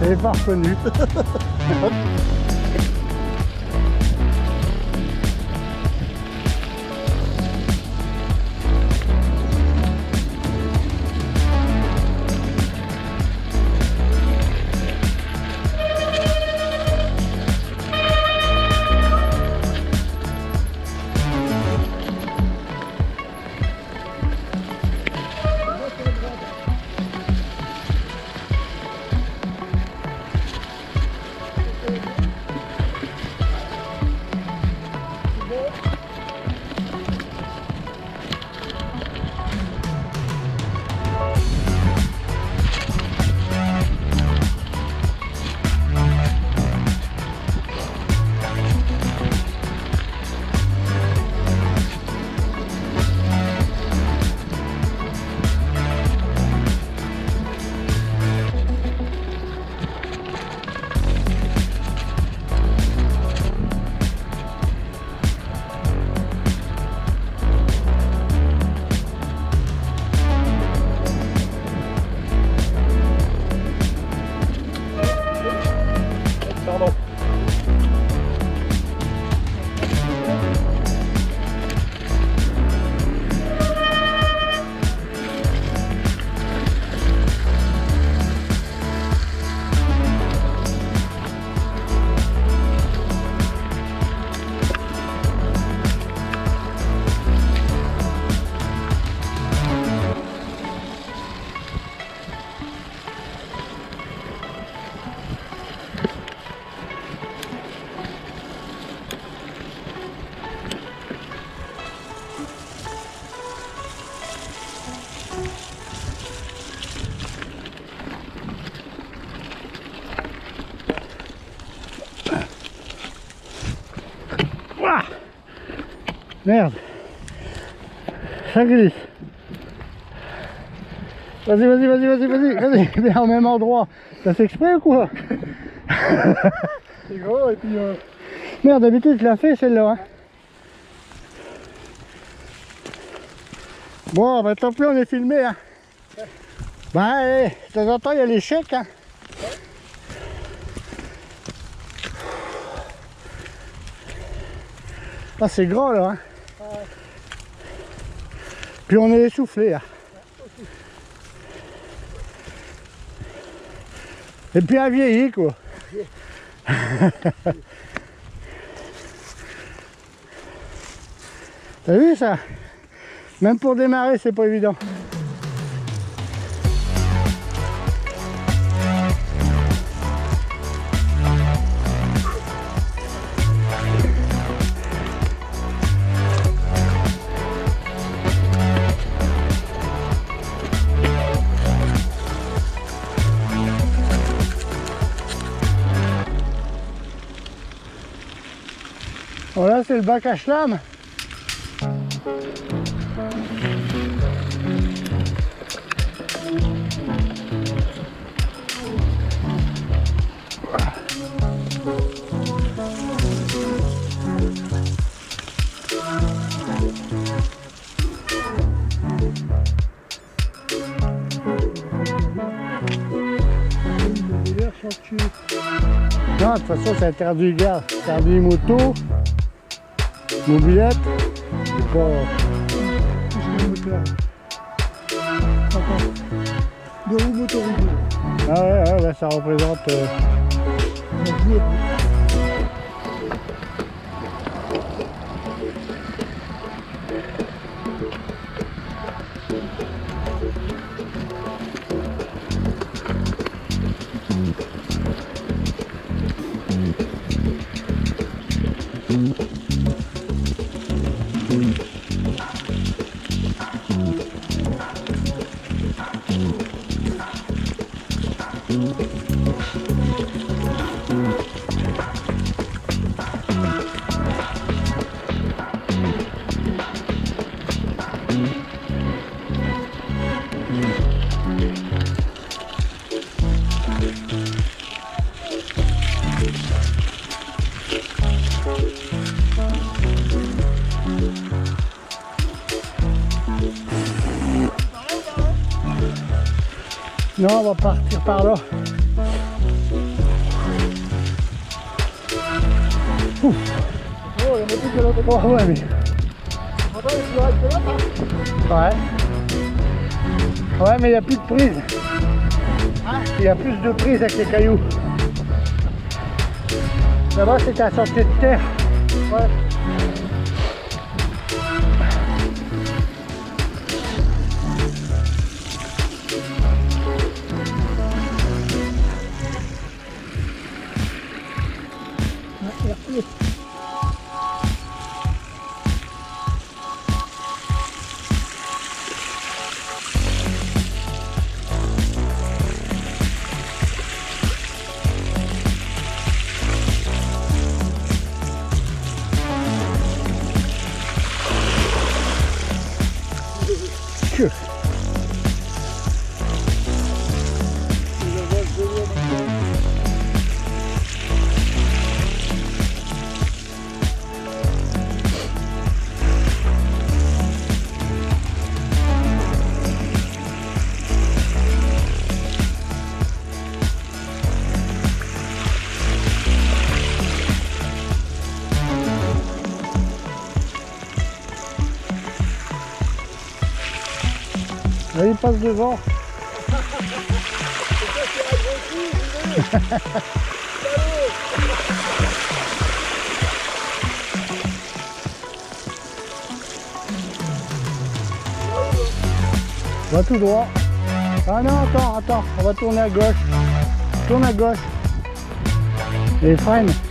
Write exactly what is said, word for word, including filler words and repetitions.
Je l'ai pas reconnu. Merde, ça glisse. Vas-y, vas-y, vas-y, vas-y, vas-y, vas-y, mais au même endroit. Ça fait exprès ou quoi? C'est gros et puis... Euh... Merde, d'habitude je la fais celle-là. Hein. Bon, bah tant pis, on est filmé. Hein. Ouais. Bah, allez, de temps en temps, il y a l'échec. Hein. Ouais. Ah, c'est grand là. Hein. Ouais. Puis on est essoufflé là. Et puis un vieilli quoi. T'as vu ça? Même pour démarrer c'est pas évident. Voilà, c'est le bac à schlam. Non, de toute façon, c'est interdit, gars. C'est interdit moto. Mobilette, c'est pas... Deux roues motorisées. Ah ouais, ouais, ouais, ça représente... Euh... Non, on va partir par là. Ouf. Oh, il y en a plus que l'autre. Oh ouais mais. Attends, il reste là, hein. Ouais. Ouais mais il n'y a plus de prise. Il y a plus de prise avec les cailloux. Là-bas c'était à sortie de terre. Ouais. Que. Là, il passe devant. Va tout droit. Ah non, attends, attends, on va tourner à gauche. Tourne à gauche. Et freine.